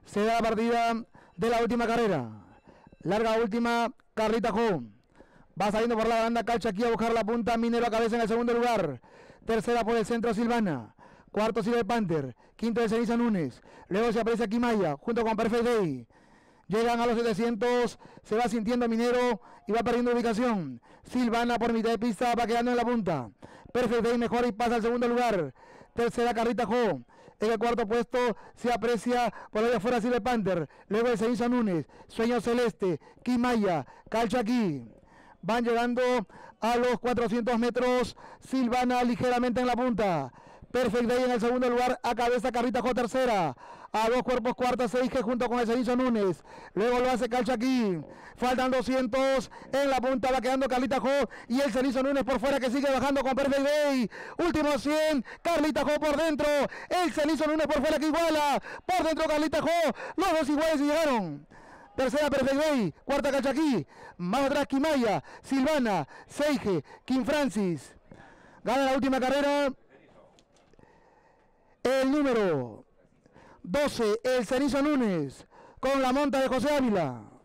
Se da la partida de la última carrera. Larga última, Carlita Jo. Va saliendo por la banda Calcha aquí a buscar la punta. Minero a cabeza en el segundo lugar. Tercera por el centro Silvana. Cuarto Silver Panther. Quinto de Ceniza Núñez. Luego se aprecia Quimaya junto con Perfect Day. Llegan a los 700. Se va sintiendo Minero y va perdiendo ubicación. Silvana por mitad de pista va quedando en la punta. Perfect Day mejora y pasa al segundo lugar. Tercera Carlita Jo. En el cuarto puesto se aprecia por allá afuera Silver Panther. Luego de Ceniza Núñez. Sueño Celeste. Quimaya. Calcha aquí. Van llegando a los 400 metros. Silvana ligeramente en la punta. Perfect Day en el segundo lugar. A cabeza Carlita Jo tercera. A dos cuerpos cuarta Seige junto con el Cenizo Núñez. Luego lo hace Calcha aquí. Faltan 200. En la punta va quedando Carlita Jo. Y el Cenizo Núñez por fuera que sigue bajando con Perfect Day. Último 100. Carlita Jo por dentro. El Cenizo Núñez por fuera que iguala. Por dentro Carlita Jo. Los dos iguales y llegaron. Tercera Perfect Day, cuarta Calcha aquí, más atrás Quimaya, Silvana, Seige, Kim Francis. Gana la última carrera el número 12, el Cenizo Núñez, con la monta de José Ávila.